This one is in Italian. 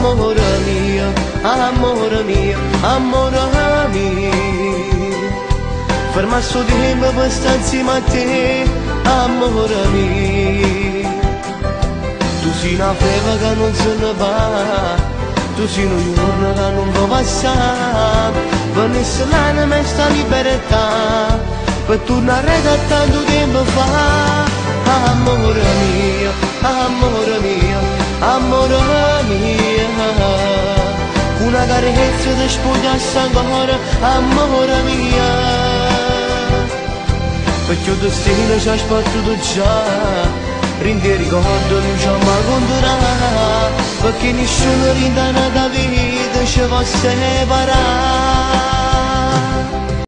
amore mio, amore mio, amore mio. Ferma sto tempo per stare insieme a te, amore mio. Tu sei una feva che non se ne va, tu sei un giorno che non può passare. Venisse l'anima e sta libertà, per tornare da tanto tempo fa. Amore mio, amore mio, amore mio. Una carezza ti spogliasse ancora, amore mio. Perché il destino ci ha sbattuto già, rinde ricordo non ci mai conterà, perché nessuno rindana da vita ci può separare.